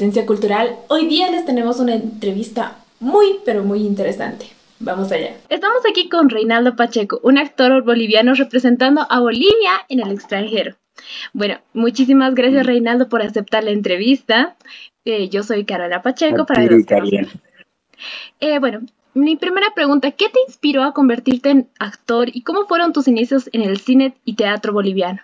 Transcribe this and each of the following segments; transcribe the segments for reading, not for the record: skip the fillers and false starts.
Esencia Cultural. Hoy día les tenemos una entrevista muy, pero muy interesante. Vamos allá. Estamos aquí con Reinaldo Pacheco, un actor boliviano representando a Bolivia en el extranjero. Bueno, muchísimas gracias Reinaldo por aceptar la entrevista. Yo soy Carola Pacheco para los que no saben. Bueno, mi primera pregunta, ¿qué te inspiró a convertirte en actor y cómo fueron tus inicios en el cine y teatro boliviano?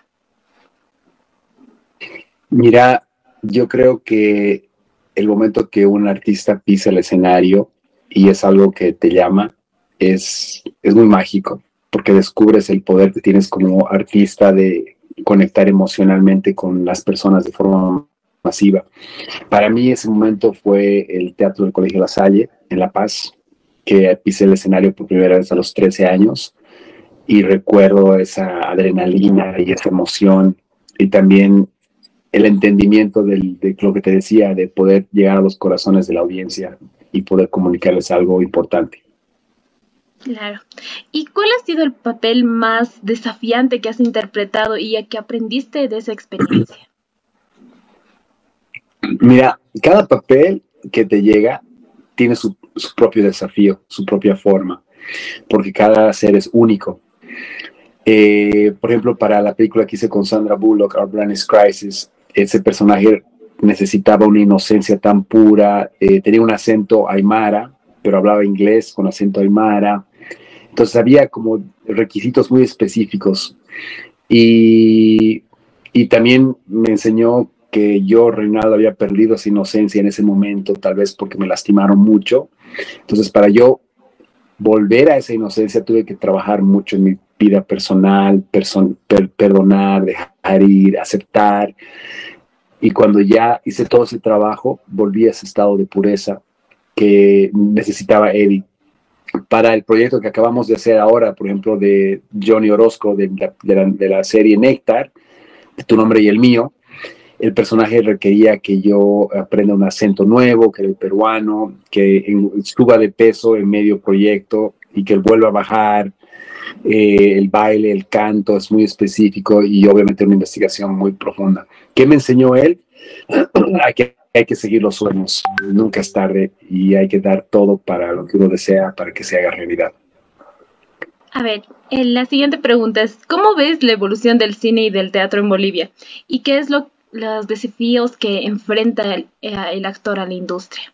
Mira, yo creo que el momento que un artista pisa el escenario y es algo que te llama, es muy mágico, porque descubres el poder que tienes como artista de conectar emocionalmente con las personas de forma masiva. Para mí ese momento fue el Teatro del Colegio La Salle, en La Paz, que pisé el escenario por primera vez a los 13 años y recuerdo esa adrenalina y esa emoción y también el entendimiento de lo que te decía, de poder llegar a los corazones de la audiencia y poder comunicarles algo importante. Claro. ¿Y cuál ha sido el papel más desafiante que has interpretado y que aprendiste de esa experiencia? Mira, cada papel que te llega tiene su propio desafío, su propia forma, porque cada ser es único. Por ejemplo, para la película que hice con Sandra Bullock, Our Brand is Crisis, ese personaje necesitaba una inocencia tan pura, tenía un acento aymara, pero hablaba inglés con acento aymara. Entonces había como requisitos muy específicos. Y también me enseñó que yo, Reinaldo, había perdido esa inocencia en ese momento, tal vez porque me lastimaron mucho. Entonces, para yo volver a esa inocencia, tuve que trabajar mucho en mi vida personal, perdonar, dejar ir, aceptar. Y cuando ya hice todo ese trabajo, volví a ese estado de pureza que necesitaba Eddie. Para el proyecto que acabamos de hacer ahora, por ejemplo, de Johnny Orozco, de la serie Néctar, de Tu Nombre y el Mío, el personaje requería que yo aprenda un acento nuevo, que era el peruano, que suba de peso en medio proyecto y que él vuelva a bajar. El baile, el canto es muy específico y obviamente una investigación muy profunda. ¿Qué me enseñó él? Hay que seguir los sueños, nunca es tarde y hay que dar todo para lo que uno desea, para que se haga realidad. A ver, la siguiente pregunta es, ¿cómo ves la evolución del cine y del teatro en Bolivia? ¿Y qué es los desafíos que enfrenta el actor a la industria?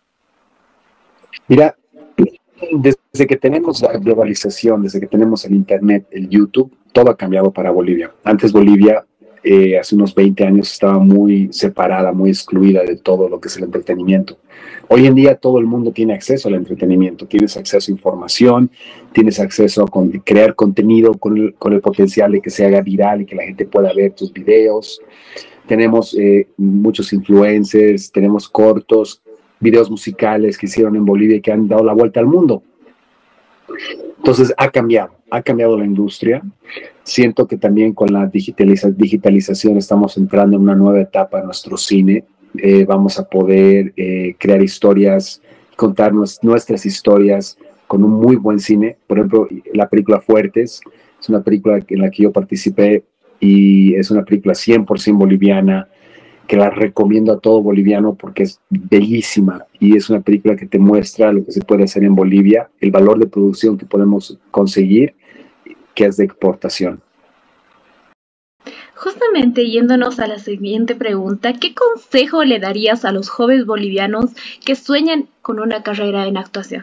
Mira, desde que tenemos la globalización, desde que tenemos el Internet, el YouTube, todo ha cambiado para Bolivia. Antes Bolivia, hace unos 20 años, estaba muy separada, muy excluida de todo lo que es el entretenimiento. Hoy en día todo el mundo tiene acceso al entretenimiento, tienes acceso a información, tienes acceso a crear contenido con el potencial de que se haga viral y que la gente pueda ver tus videos. Tenemos muchos influencers, tenemos cortos, videos musicales que hicieron en Bolivia y que han dado la vuelta al mundo. Entonces ha cambiado la industria. Siento que también con la digitalización estamos entrando en una nueva etapa en nuestro cine. Vamos a poder crear historias, contar nuestras historias con un muy buen cine. Por ejemplo, la película Fuertes es una película en la que yo participé y es una película 100% boliviana, que la recomiendo a todo boliviano porque es bellísima y es una película que te muestra lo que se puede hacer en Bolivia, el valor de producción que podemos conseguir, que es de exportación. Justamente yéndonos a la siguiente pregunta, ¿qué consejo le darías a los jóvenes bolivianos que sueñan con una carrera en actuación?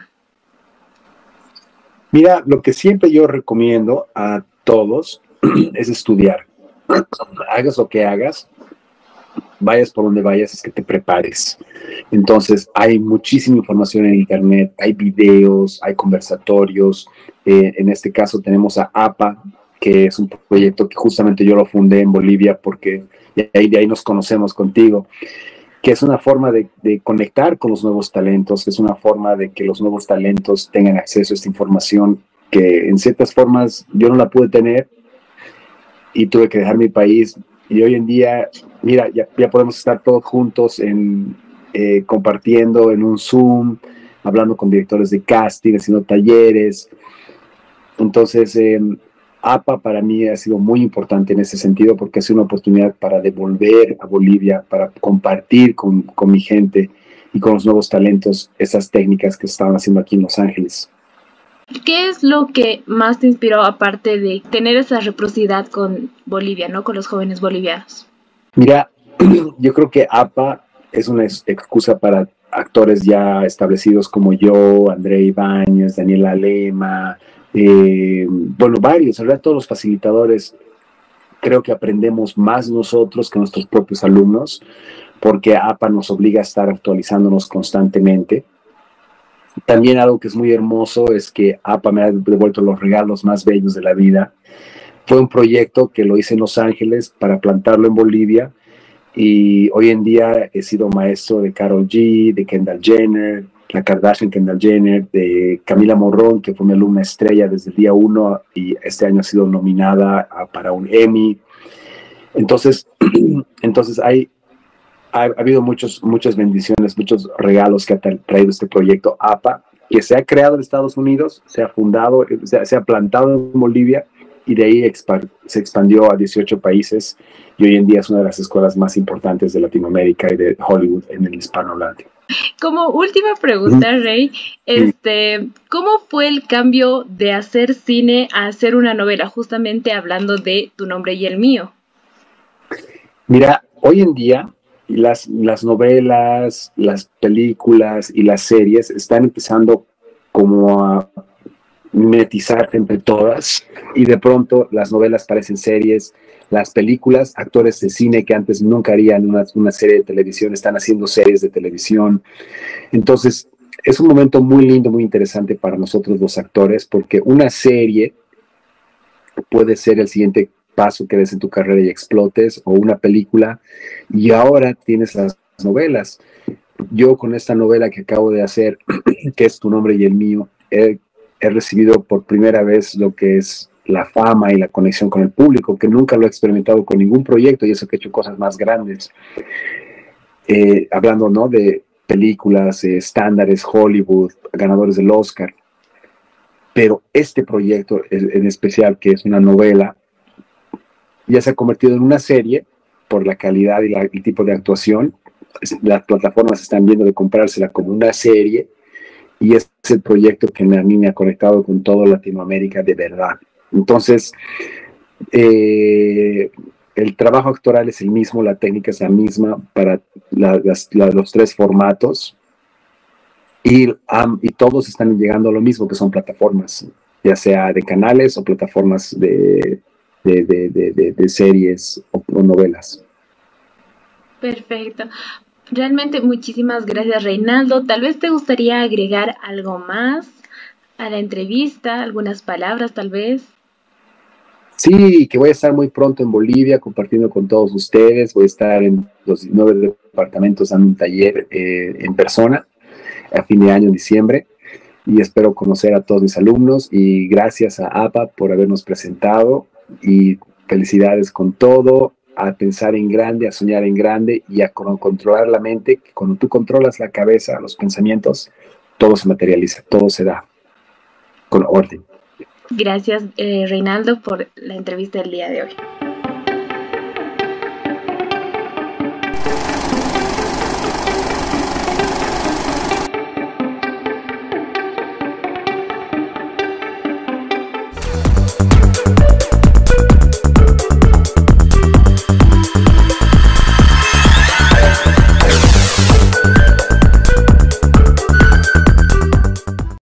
Mira, lo que siempre yo recomiendo a todos es estudiar. Hagas lo que hagas, vayas por donde vayas, es que te prepares. Entonces, hay muchísima información en Internet, hay videos, hay conversatorios. En este caso tenemos a APA, que es un proyecto que justamente yo lo fundé en Bolivia porque de ahí nos conocemos contigo, que es una forma de conectar con los nuevos talentos, que es una forma de que los nuevos talentos tengan acceso a esta información que en ciertas formas yo no la pude tener y tuve que dejar mi país. Y hoy en día, mira, ya podemos estar todos juntos compartiendo en un Zoom, hablando con directores de casting, haciendo talleres. Entonces, APA para mí ha sido muy importante en ese sentido porque es una oportunidad para devolver a Bolivia, para compartir con mi gente y con los nuevos talentos esas técnicas que estaban haciendo aquí en Los Ángeles. ¿Qué es lo que más te inspiró aparte de tener esa reciprocidad con Bolivia, ¿no? Con los jóvenes bolivianos? Mira, yo creo que APA es una excusa para actores ya establecidos como yo, André Ibáñez, Daniela Lema, bueno, varios, en realidad todos los facilitadores. Creo que aprendemos más nosotros que nuestros propios alumnos, porque APA nos obliga a estar actualizándonos constantemente. También algo que es muy hermoso es que APA me ha devuelto los regalos más bellos de la vida. Fue un proyecto que lo hice en Los Ángeles para plantarlo en Bolivia y hoy en día he sido maestro de Karol G, de Kendall Jenner, la Kardashian Kendall Jenner, de Camila Morrón, que fue mi alumna estrella desde el día 1 y este año ha sido nominada para un Emmy. Entonces, ha habido muchas bendiciones, muchos regalos que ha traído este proyecto APA, que se ha creado en Estados Unidos, se ha fundado, se ha plantado en Bolivia y de ahí se expandió a 18 países y hoy en día es una de las escuelas más importantes de Latinoamérica y de Hollywood en el hispanohablante. Como última pregunta, Rey, ¿cómo fue el cambio de hacer cine a hacer una novela, justamente hablando de Tu nombre y el mío? Mira, hoy en día las novelas, las películas y las series están empezando como a mimetizarse entre todas y de pronto las novelas parecen series, las películas, actores de cine que antes nunca harían una serie de televisión, están haciendo series de televisión. Entonces, es un momento muy lindo, muy interesante para nosotros los actores, porque una serie puede ser el siguiente paso que des en tu carrera y explotes, o una película, y ahora tienes las novelas. Yo con esta novela que acabo de hacer, que es Tu nombre y el mío, he recibido por primera vez lo que es la fama y la conexión con el público, que nunca lo he experimentado con ningún proyecto, y eso que he hecho cosas más grandes. Hablando, ¿no?, de películas, estándares, Hollywood, ganadores del Oscar. Pero este proyecto en especial, que es una novela, ya se ha convertido en una serie por la calidad y el tipo de actuación. Las plataformas están viendo de comprársela como una serie y es el proyecto que a mí me ha conectado con toda Latinoamérica de verdad. Entonces, el trabajo actoral es el mismo, la técnica es la misma para los tres formatos y todos están llegando a lo mismo, que son plataformas, ya sea de canales o plataformas de series o novelas. Perfecto. Realmente muchísimas gracias, Reinaldo. Tal vez te gustaría agregar algo más a la entrevista, algunas palabras tal vez. Sí, que voy a estar muy pronto en Bolivia compartiendo con todos ustedes. Voy a estar en los 19 departamentos dando un taller en persona a fin de año, en diciembre, y espero conocer a todos mis alumnos y gracias a APA por habernos presentado y felicidades con todo, a pensar en grande, a soñar en grande y a controlar la mente, que cuando tú controlas la cabeza, los pensamientos, todo se materializa, todo se da con orden. Gracias, Reinaldo, por la entrevista del día de hoy.